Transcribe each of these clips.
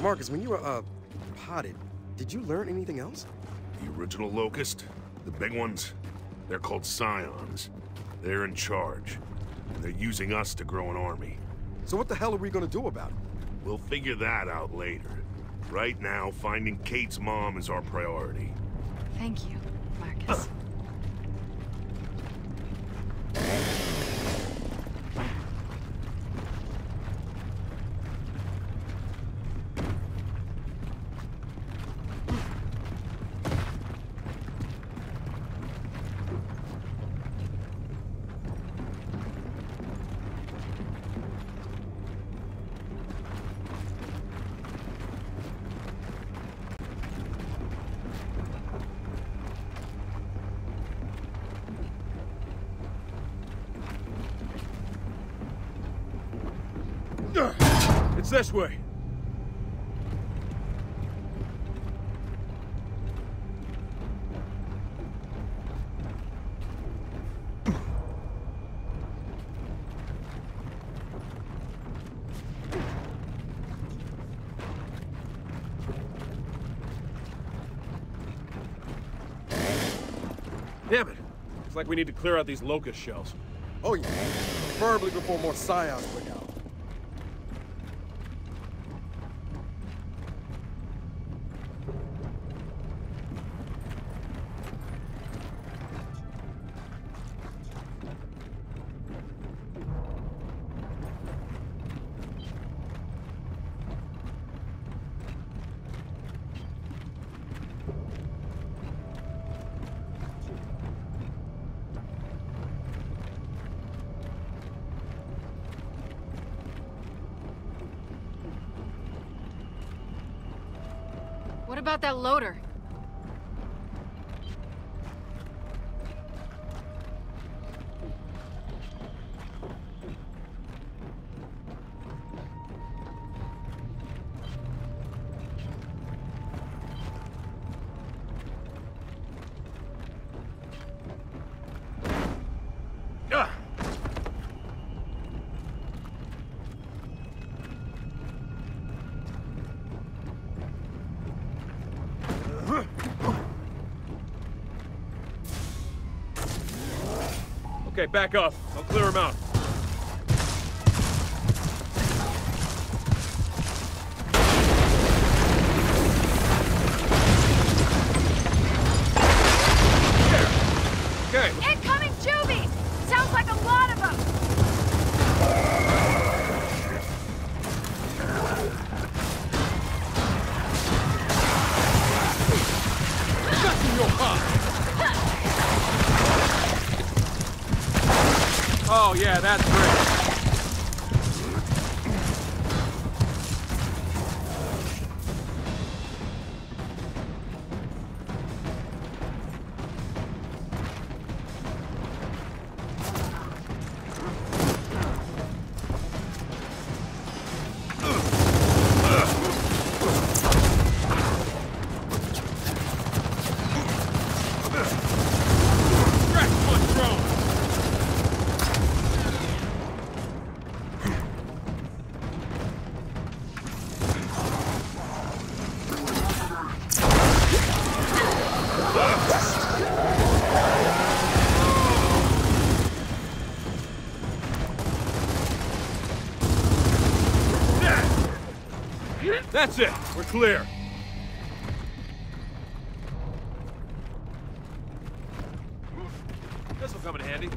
Marcus, when you were, potted, did you learn anything else? The original Locust, the big ones, they're called Scions. They're in charge, and they're using us to grow an army. So what the hell are we gonna do about it? We'll figure that out later. Right now, finding Kate's mom is our priority. Thank you, Marcus. It's this way. Damn it. Looks like we need to clear out these locust shells. Oh yeah, preferably before more Scions break out. What about that loader? Okay, back up. I'll clear him out. Okay. Incoming Juvies! Sounds like a lot of them! Shut in your heart! Oh yeah, that's great. That's it. We're clear. This'll come in handy.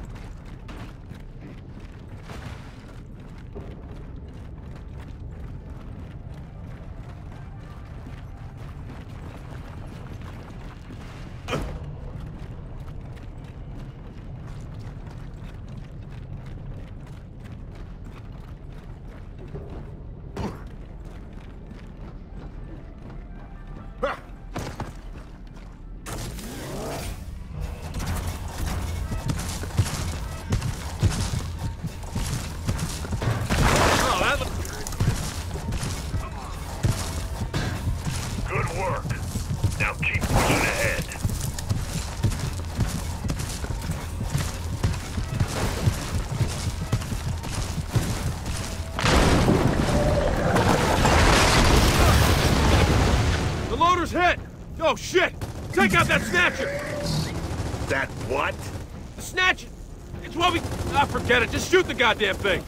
Oh, shit! Take out that snatcher! That what? The snatcher! It's what we... Ah, forget it. Just shoot the goddamn thing.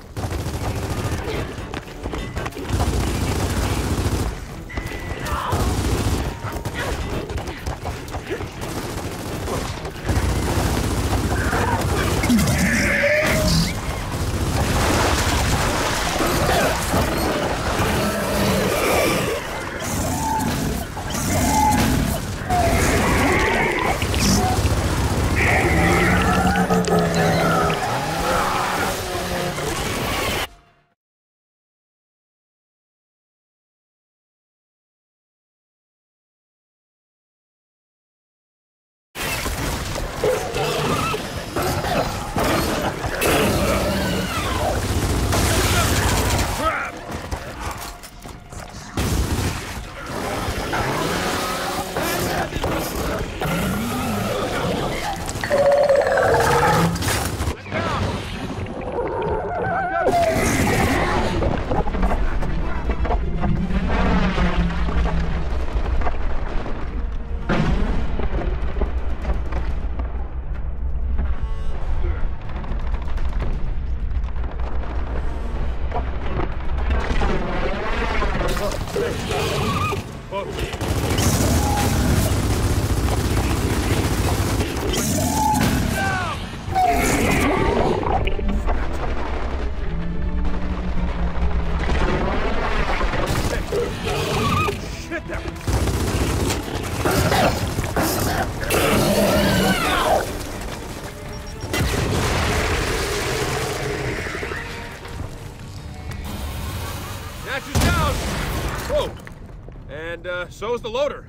Snatcher's down! Whoa! And, so is the loader.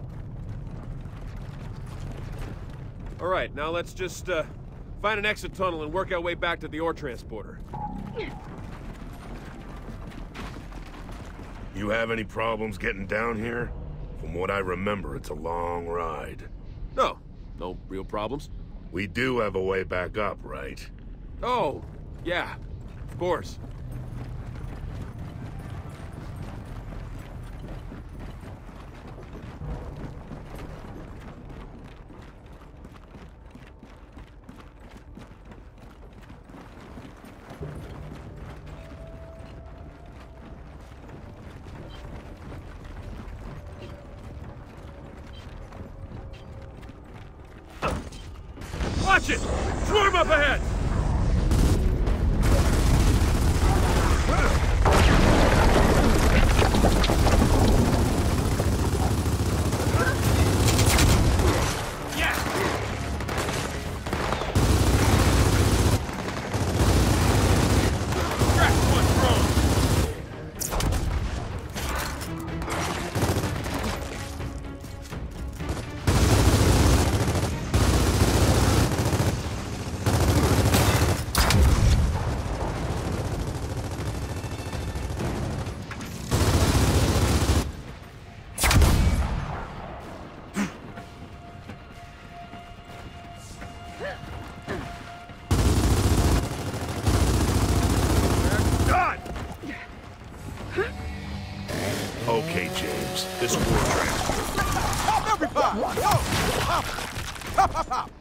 Alright, now let's just, find an exit tunnel and work our way back to the ore transporter. You have any problems getting down here? From what I remember, it's a long ride. No real problems. We do have a way back up, right? Oh, yeah, of course. Watch it! Swarm up ahead! Okay, James. This war transport. Pop every pop! Go! Pop! Pop, pop, pop!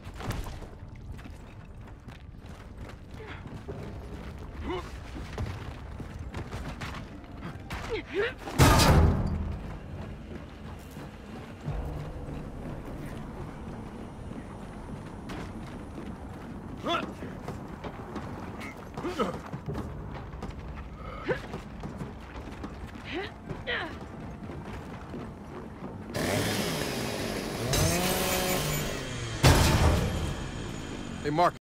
Hey, Mark.